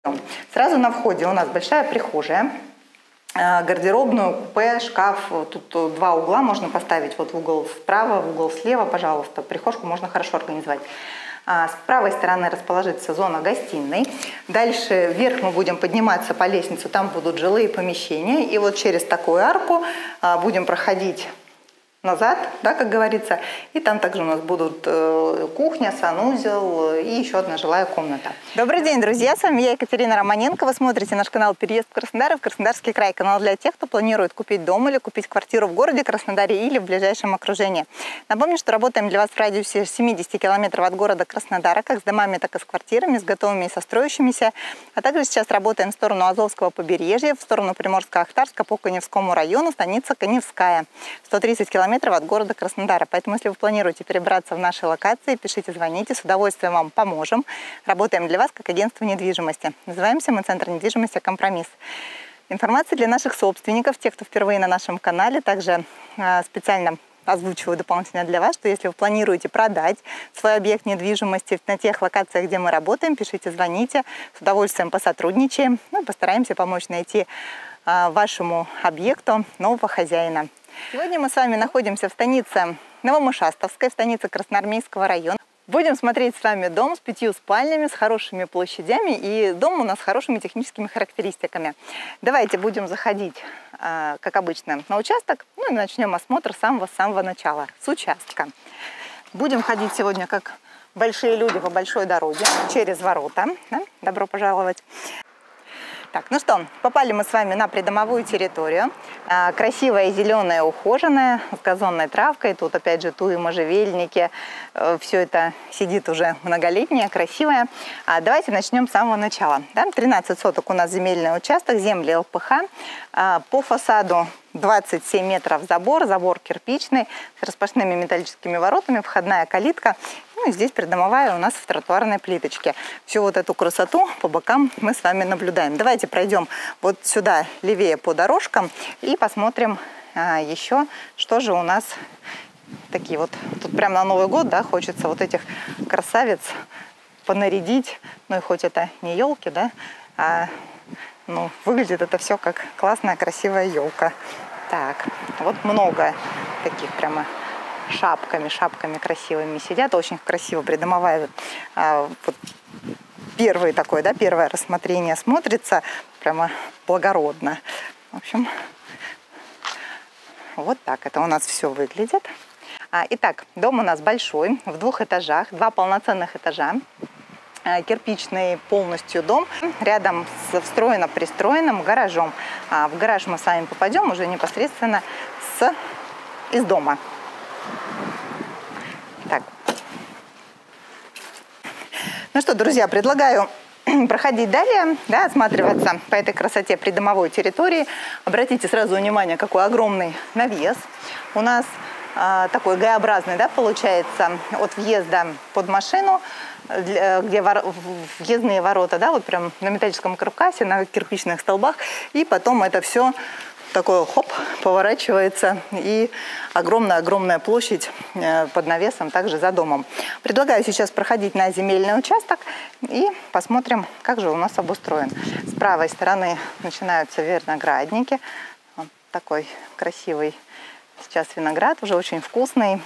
Сразу на входе у нас большая прихожая, гардеробную, купе, шкаф. Тут два угла можно поставить. Вот в угол справа, в угол слева, пожалуйста. Прихожку можно хорошо организовать. С правой стороны расположится зона гостиной. Дальше вверх мы будем подниматься по лестнице, там будут жилые помещения. И вот через такую арку будем проходить назад, да, как говорится, и там также у нас будут кухня, санузел и еще одна жилая комната. Добрый день, друзья, с вами я, Екатерина Романенко. Вы смотрите наш канал «Переезд в Краснодар» и в Краснодарский край. Канал для тех, кто планирует купить дом или купить квартиру в городе Краснодаре или в ближайшем окружении. Напомню, что работаем для вас в радиусе 70 километров от города Краснодара, как с домами, так и с квартирами, с готовыми и со строящимися. А также сейчас работаем в сторону Азовского побережья, в сторону Приморско-Ахтарска по Каневскому району, станица Каневская, 130 километров от города Краснодара. Поэтому, если вы планируете перебраться в наши локации, пишите, звоните, с удовольствием вам поможем. Работаем для вас как агентство недвижимости. Называемся мы Центр недвижимости «Компромисс». Информация для наших собственников, тех, кто впервые на нашем канале, также специально озвучиваю дополнительно для вас, что если вы планируете продать свой объект недвижимости на тех локациях, где мы работаем, пишите, звоните, с удовольствием посотрудничаем, ну, постараемся помочь найти вашему объекту нового хозяина. Сегодня мы с вами находимся в станице Новомышастовской, в станице Красноармейского района. Будем смотреть с вами дом с 5 спальнями, с хорошими площадями, и дом у нас с хорошими техническими характеристиками. Давайте будем заходить, как обычно, на участок, ну и начнем осмотр с самого начала, с участка. Будем ходить сегодня, как большие люди, по большой дороге, через ворота. Да? Добро пожаловать! Так, ну что, попали мы с вами на придомовую территорию. Красивая, зеленая, ухоженная, с газонной травкой. Тут опять же туи, можжевельники. Все это сидит уже многолетнее, красивое. Давайте начнем с самого начала. Да? 13 соток у нас земельный участок, земли ЛПХ. По фасаду 27 метров забор кирпичный, с распашными металлическими воротами, входная калитка. Ну и здесь придомовая у нас в тротуарной плиточке. Всю вот эту красоту по бокам мы с вами наблюдаем. Давайте пройдем вот сюда, левее по дорожкам, и посмотрим еще, что же у нас такие вот. Тут прямо на Новый год, да, хочется вот этих красавиц понарядить. Ну и хоть это не елки, да, ну, выглядит это все как классная, красивая елка. Так, вот много таких прямо шапками красивыми сидят. Очень красиво придомовая. Вот первый такой, да, первое рассмотрение смотрится прямо благородно. В общем, вот так это у нас все выглядит. Итак, дом у нас большой, в 2 этажах, 2 полноценных этажа. Кирпичный полностью дом, рядом с встроено-пристроенным гаражом. В гараж мы с вами попадем уже непосредственно из дома. Так. Ну что, друзья, предлагаю проходить далее, да, осматриваться по этой красоте придомовой территории. Обратите сразу внимание, какой огромный навес. У нас такой Г-образный, да, получается, от въезда под машину, где въездные ворота, да, вот прям на металлическом каркасе, на кирпичных столбах, и потом это все такое, хоп, поворачивается, и огромная площадь под навесом также за домом. Предлагаю сейчас проходить на земельный участок и посмотрим, как же у нас обустроен. С правой стороны начинаются виноградники. Вот такой красивый сейчас виноград, уже очень вкусный.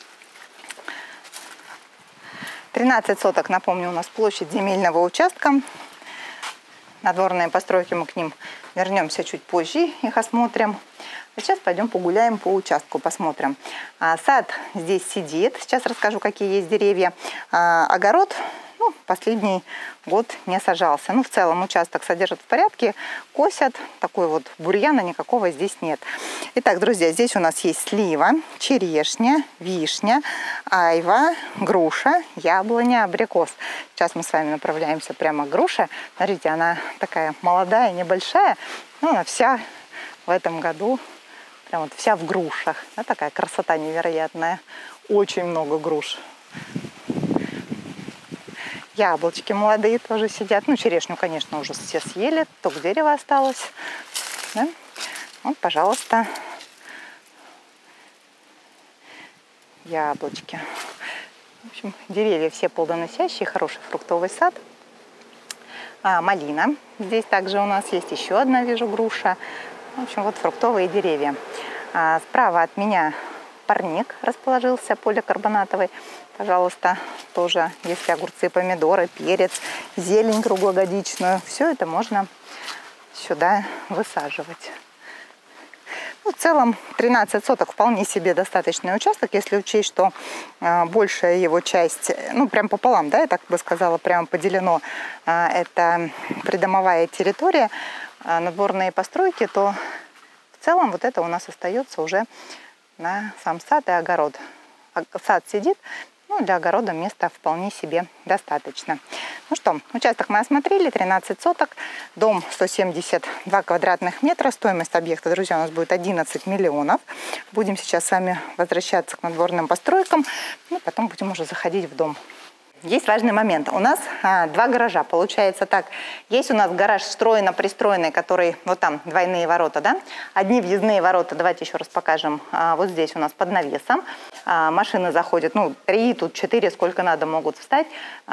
13 соток, напомню, у нас площадь земельного участка. Надворные постройки, мы к ним вернемся чуть позже, их осмотрим. А сейчас пойдем погуляем по участку, посмотрим. Сад здесь сидит, сейчас расскажу, какие есть деревья. Огород, ну, последний год не сажался. Ну, в целом участок содержат в порядке, косят. Такой вот бурьяна никакого здесь нет. Итак, друзья, здесь у нас есть слива, черешня, вишня, айва, груша, яблоня, абрикос. Сейчас мы с вами направляемся прямо к груше. Смотрите, она такая молодая, небольшая, но она вся в этом году, прям вот вся в грушах. Да, такая красота невероятная. Очень много груш. Яблочки молодые тоже сидят. Ну, черешню, конечно, уже все съели. Только дерево осталось. Да? Вот, пожалуйста, яблочки. В общем, деревья все плодоносящие, хороший фруктовый сад. малина. Здесь также у нас есть еще одна, вижу, груша. В общем, вот фруктовые деревья. Справа от меня парник расположился, поликарбонатовый. Пожалуйста, тоже, если огурцы, помидоры, перец, зелень круглогодичную, все это можно сюда высаживать. Ну, в целом 13 соток вполне себе достаточный участок, если учесть, что большая его часть, ну прям пополам, да, я так бы сказала, прямо поделено, это придомовая территория, надворные постройки, то в целом вот это у нас остается уже на сам сад и огород. Сад сидит, ну, для огорода места вполне себе достаточно. Ну что, участок мы осмотрели, 13 соток, дом 172 квадратных метра, стоимость объекта, друзья, у нас будет 11 миллионов. Будем сейчас с вами возвращаться к надворным постройкам, ну, потом будем уже заходить в дом. Есть важный момент. У нас два гаража. Получается так. Есть у нас гараж встроенно-пристроенный, который вот там двойные ворота, да? Одни въездные ворота, давайте еще раз покажем. Вот здесь у нас под навесом. Машины заходят, ну, 3, тут 4, сколько надо, могут встать.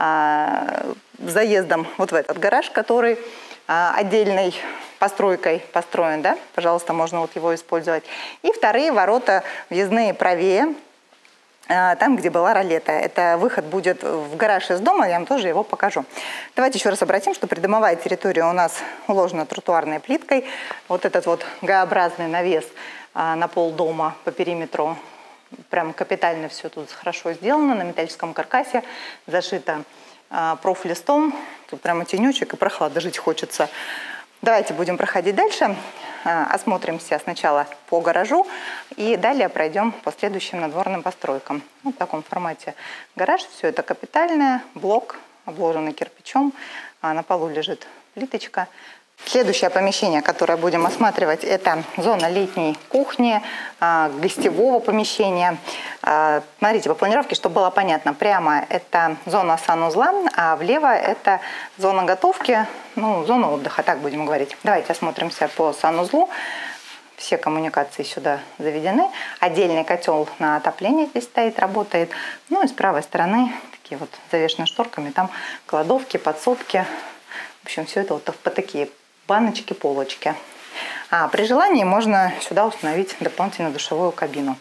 Заездом вот в этот гараж, который отдельной постройкой построен, да? Пожалуйста, можно вот его использовать. И вторые ворота въездные правее, там, где была ролета. Это выход будет в гараж из дома, я вам тоже его покажу. Давайте еще раз обратим, что придомовая территория у нас уложена тротуарной плиткой. Вот этот вот Г-образный навес на пол дома по периметру, прям капитально все тут хорошо сделано, на металлическом каркасе, зашито профлистом. Тут прямо тенечек и прохладно, жить хочется. Давайте будем проходить дальше. Осмотримся сначала по гаражу и далее пройдем по следующим надворным постройкам. Вот в таком формате гараж. Все это капитальное, блок, обложенный кирпичом. На полу лежит плиточка. Следующее помещение, которое будем осматривать, это зона летней кухни, гостевого помещения. Смотрите, по планировке, чтобы было понятно, прямо это зона санузла, а влево это зона готовки, ну, зона отдыха, так будем говорить. Давайте осмотримся по санузлу. Все коммуникации сюда заведены. Отдельный котел на отопление здесь стоит, работает. Ну и с правой стороны такие вот завешенные шторками, там кладовки, подсобки. В общем, все это вот по такие баночки, полочки. При желании можно сюда установить дополнительную душевую кабину.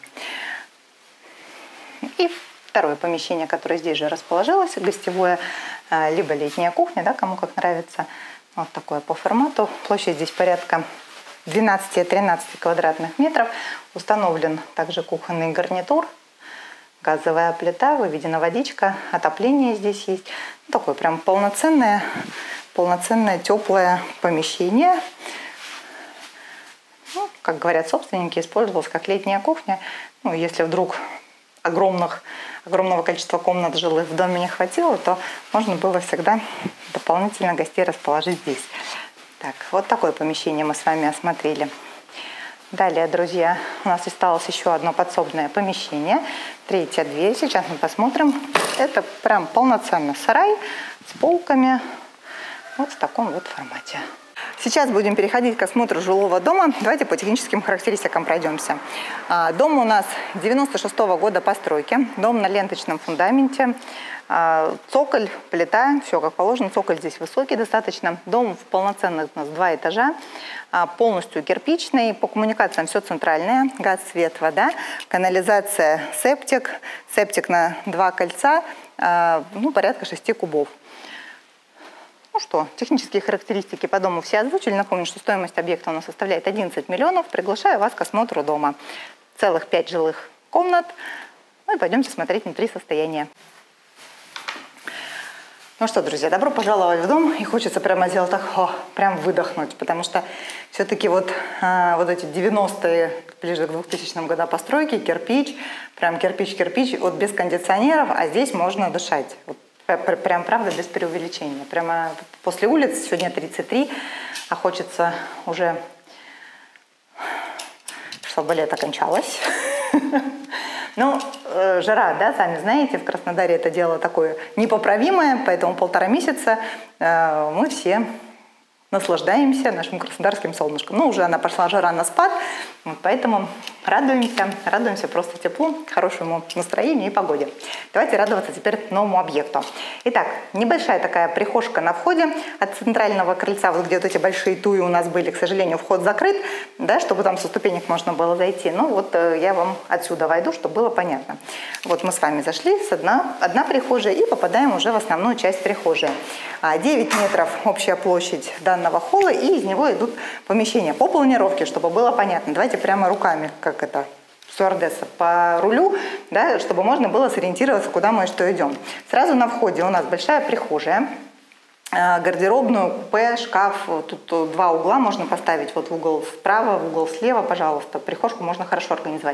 И второе помещение, которое здесь же расположилось, гостевое, либо летняя кухня, да, кому как нравится. Вот такое по формату. Площадь здесь порядка 12-13 квадратных метров. Установлен также кухонный гарнитур, газовая плита, выведена водичка, отопление здесь есть. Такое прям полноценное теплое помещение. Ну, как говорят собственники, использовалась как летняя кухня. Ну, если вдруг огромного количества комнат жилых в доме не хватило, то можно было всегда дополнительно гостей расположить здесь. Так, вот такое помещение мы с вами осмотрели. Далее, друзья, у нас осталось еще одно подсобное помещение. Третья дверь. Сейчас мы посмотрим. Это прям полноценный сарай с полками. Вот в таком вот формате. Сейчас будем переходить к осмотру жилого дома. Давайте по техническим характеристикам пройдемся. Дом у нас 96-го года постройки. Дом на ленточном фундаменте. Цоколь, плита, все как положено. Цоколь здесь высокий достаточно. Дом в полноценных у нас 2 этажа. Полностью кирпичный. По коммуникациям все центральное. Газ, свет, вода. Канализация, септик. Септик на 2 кольца. Ну, порядка 6 кубов. Ну что, технические характеристики по дому все озвучили. Напомню, что стоимость объекта у нас составляет 11 миллионов. Приглашаю вас к осмотру дома. Целых 5 жилых комнат. Ну и пойдемте смотреть внутри состояние. Ну что, друзья, добро пожаловать в дом. И хочется прямо сделать так, прям выдохнуть. Потому что все-таки вот эти 90-е, ближе к 2000-м годам постройки, кирпич, прям кирпич, вот без кондиционеров, а здесь можно дышать. Вот. Прям, правда, без преувеличения. Прямо после улиц, сегодня 33, а хочется уже, чтобы лето кончалось. Ну, жара, да, сами знаете, в Краснодаре это дело такое непоправимое, поэтому 1,5 месяца мы все наслаждаемся нашим краснодарским солнышком. Ну, уже она пошла жара на спад, вот поэтому радуемся просто теплу, хорошему настроению и погоде. Давайте радоваться теперь новому объекту. Итак, небольшая такая прихожка на входе от центрального крыльца, вот где вот эти большие туи у нас были, к сожалению, вход закрыт, да, чтобы там со ступенек можно было зайти. Ну вот я вам отсюда войду, чтобы было понятно. Вот мы с вами зашли, одна прихожая, и попадаем уже в основную часть прихожей. 9 метров общая площадь данного холла, и из него идут помещения по планировке, чтобы было понятно. Давайте прямо руками, как это, стюардесса, по рулю, да, чтобы можно было сориентироваться, куда мы и что идем. Сразу на входе у нас большая прихожая, гардеробную, купе, шкаф. Тут два угла можно поставить, вот в угол справа, в угол слева, пожалуйста. Прихожку можно хорошо организовать.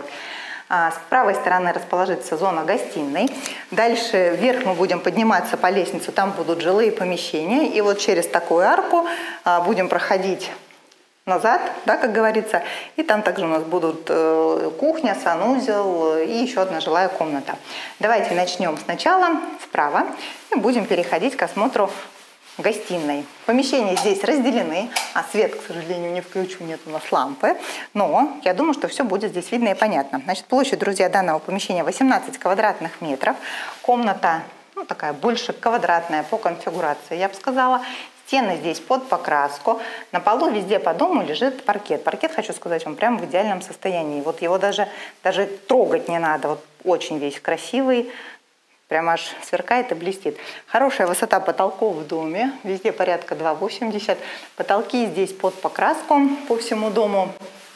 С правой стороны расположится зона гостиной. Дальше вверх мы будем подниматься по лестнице, там будут жилые помещения. И вот через такую арку будем проходить назад, да, как говорится. И там также у нас будут кухня, санузел и еще одна жилая комната. Давайте начнем сначала справа и будем переходить к осмотру гостиной. Помещения здесь разделены, а свет, к сожалению, не включу, нет у нас лампы, но я думаю, что все будет здесь видно и понятно. Значит, площадь, друзья, данного помещения 18 квадратных метров. Комната, ну, такая больше квадратная по конфигурации, я бы сказала. Стены здесь под покраску. На полу везде по дому лежит паркет. Паркет, хочу сказать вам, прямо в идеальном состоянии. Вот его даже трогать не надо. Вот очень весь красивый. Прямо аж сверкает и блестит. Хорошая высота потолков в доме. Везде порядка 2,80. Потолки здесь под покраску по всему дому.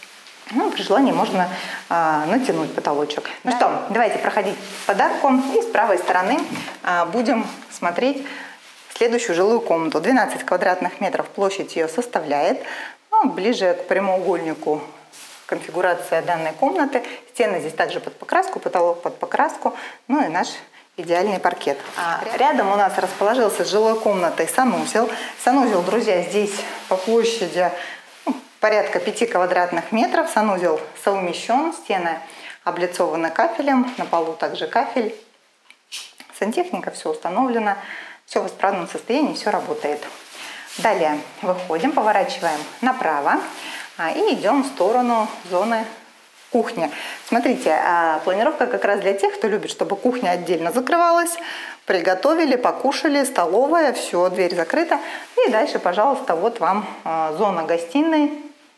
Ну, при желании можно натянуть потолочек. Ну что, давайте проходить подарку. И с правой стороны будем смотреть следующую жилую комнату. 12 квадратных метров площадь ее составляет. Ну, ближе к прямоугольнику конфигурация данной комнаты. Стены здесь также под покраску, потолок под покраску. Ну и наш идеальный паркет. Рядом у нас расположился с жилой комнатой санузел. Санузел, друзья, здесь по площади порядка 5 квадратных метров. Санузел совмещен, стены облицованы кафелем, на полу также кафель. Сантехника, все установлено, все в исправном состоянии, все работает. Далее выходим, поворачиваем направо и идем в сторону зоны кухня. Смотрите, планировка как раз для тех, кто любит, чтобы кухня отдельно закрывалась. Приготовили, покушали, столовая, все, дверь закрыта. И дальше, пожалуйста, вот вам зона гостиной,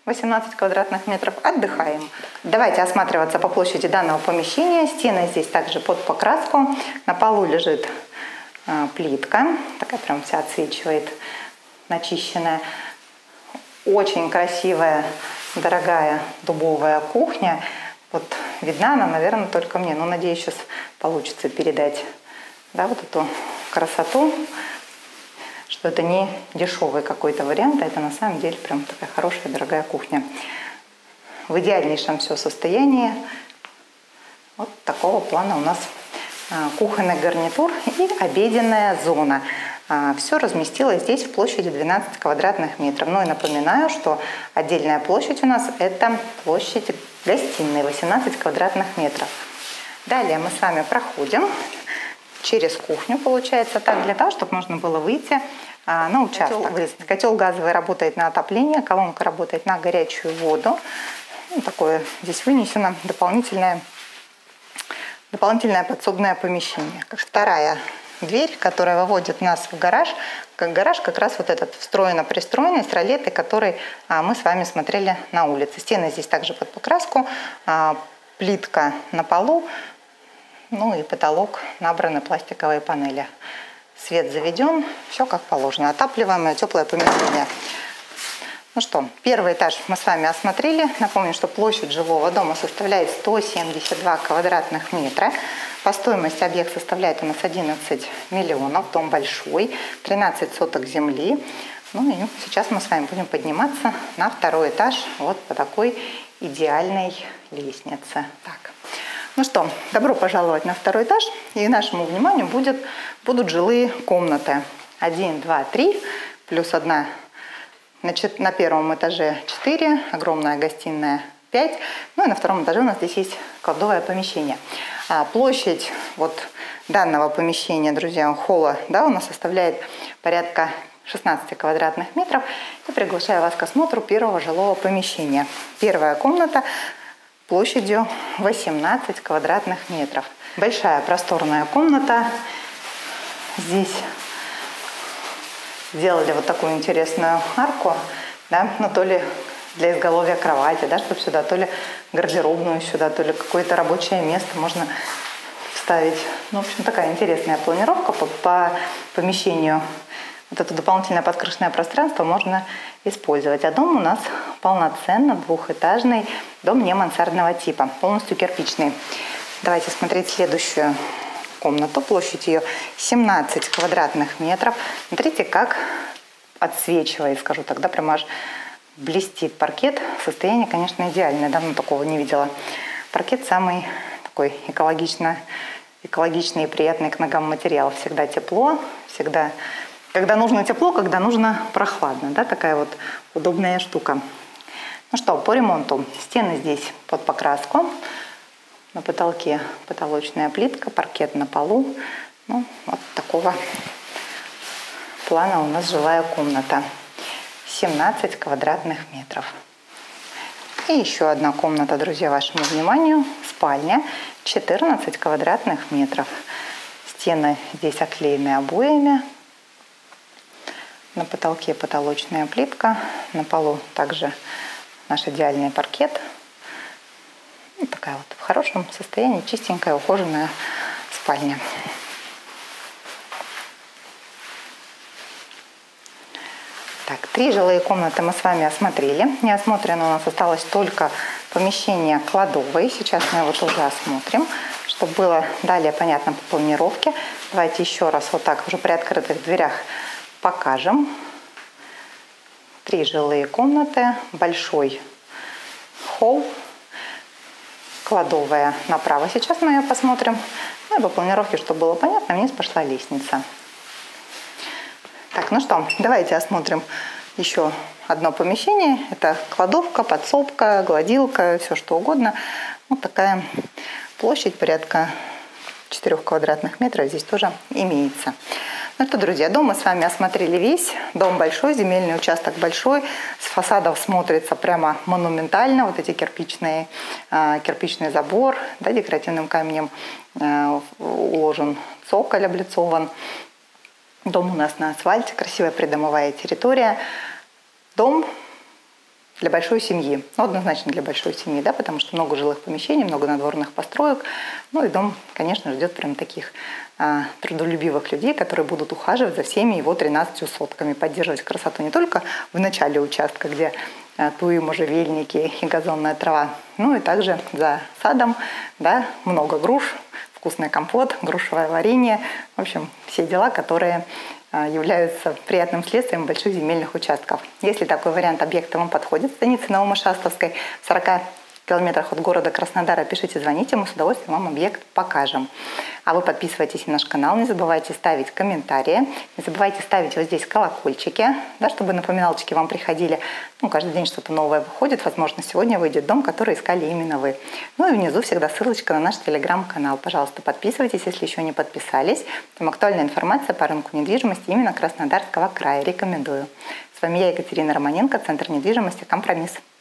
18 квадратных метров, отдыхаем. Давайте осматриваться по площади данного помещения. Стены здесь также под покраску. На полу лежит плитка, такая прям вся отсвечивает, начищенная. Очень красивая, дорогая дубовая кухня. Вот видна она, наверное, только мне. Но надеюсь, сейчас получится передать, да, вот эту красоту, что это не дешевый какой-то вариант, а это на самом деле прям такая хорошая, дорогая кухня. В идеальнейшем все состоянии. Вот такого плана у нас кухонный гарнитур и обеденная зона. Все разместилось здесь в площади 12 квадратных метров. Ну и напоминаю, что отдельная площадь у нас это площадь гостиной 18 квадратных метров. Далее мы с вами проходим через кухню, получается так, для того, чтобы можно было выйти на участок. Котел газовый работает на отопление, колонка работает на горячую воду. Ну, такое здесь вынесено дополнительное подсобное помещение. Вторая дверь, которая выводит нас в гараж. Гараж как раз вот этот встроенно-пристроенный с ролетой, который мы с вами смотрели на улице. Стены здесь также под покраску, плитка на полу, ну и потолок набраны пластиковые панели. Свет заведен, все как положено. Отапливаемое теплое помещение. Ну что, первый этаж мы с вами осмотрели. Напомню, что площадь жилого дома составляет 172 квадратных метра. По стоимости объект составляет у нас 11 миллионов. Дом большой, 13 соток земли. Ну и сейчас мы с вами будем подниматься на второй этаж вот по такой идеальной лестнице. Так. Ну что, добро пожаловать на второй этаж. И нашему вниманию будут жилые комнаты. 1, 2, 3, плюс одна. Значит, на первом этаже 4, огромная гостиная 5. Ну и на втором этаже у нас здесь есть кладовое помещение. Площадь вот данного помещения, друзья, холла, да, у нас составляет порядка 16 квадратных метров. И приглашаю вас к осмотру первого жилого помещения. Первая комната площадью 18 квадратных метров. Большая просторная комната. Здесь сделали вот такую интересную арку, да, ну то ли для изголовья кровати, да, чтобы сюда, то ли гардеробную сюда, то ли какое-то рабочее место можно вставить. Ну, в общем, такая интересная планировка по помещению. Вот это дополнительное подкрышное пространство можно использовать. А дом у нас полноценно двухэтажный, дом не мансардного типа, полностью кирпичный. Давайте смотреть следующую комнату. Площадь ее 17 квадратных метров. Смотрите, как отсвечивает, скажу тогда, прямо аж блестит паркет. Состояние, конечно, идеальное. Давно такого не видела. Паркет самый такой экологичный и приятный к ногам материал. Всегда тепло, всегда, когда нужно тепло, когда нужно прохладно. Да, такая вот удобная штука. Ну что, по ремонту. Стены здесь под покраску. На потолке потолочная плитка, паркет на полу. Ну, вот такого плана у нас жилая комната. 17 квадратных метров. И еще одна комната, друзья, вашему вниманию. Спальня. 14 квадратных метров. Стены здесь оклеены обоями. На потолке потолочная плитка. На полу также наш идеальный паркет. Вот такая вот в хорошем состоянии, чистенькая, ухоженная спальня. Так, 3 жилые комнаты мы с вами осмотрели. Не осмотрено у нас осталось только помещение кладовой. Сейчас мы его тоже осмотрим, чтобы было далее понятно по планировке. Давайте еще раз вот так уже при открытых дверях покажем. 3 жилые комнаты, большой холл, кладовая направо. Сейчас мы ее посмотрим. Ну и по планировке, чтобы было понятно, вниз пошла лестница. Так, ну что, давайте осмотрим еще одно помещение. Это кладовка, подсобка, гладилка, все что угодно. Вот такая площадь порядка 4 квадратных метров здесь тоже имеется. Ну что, друзья, дом мы с вами осмотрели весь. Дом большой, земельный участок большой. С фасадов смотрится прямо монументально. Вот эти кирпичный забор, да, декоративным камнем уложен цоколь, облицован. Дом у нас на асфальте, красивая придомовая территория. Дом для большой семьи. Ну, однозначно для большой семьи, да, потому что много жилых помещений, много надворных построек. Ну и дом, конечно, ждет прям таких трудолюбивых людей, которые будут ухаживать за всеми его 13 сотками, поддерживать красоту не только в начале участка, где туи, можжевельники и газонная трава, ну и также за садом, да, много груш, вкусный компот, грушевое варенье. В общем, все дела, которые являются приятным следствием больших земельных участков. Если такой вариант объекта вам подходит, станица Новомышастовской, в 40 километрах от города Краснодара, пишите, звоните, мы с удовольствием вам объект покажем. А вы подписывайтесь на наш канал, не забывайте ставить комментарии, не забывайте ставить вот здесь колокольчики, да, чтобы напоминалочки вам приходили. Ну, каждый день что-то новое выходит, возможно, сегодня выйдет дом, который искали именно вы. Ну и внизу всегда ссылочка на наш телеграм-канал. Пожалуйста, подписывайтесь, если еще не подписались. Там актуальная информация по рынку недвижимости именно Краснодарского края. Рекомендую. С вами я, Екатерина Романенко, Центр недвижимости «Компромисс».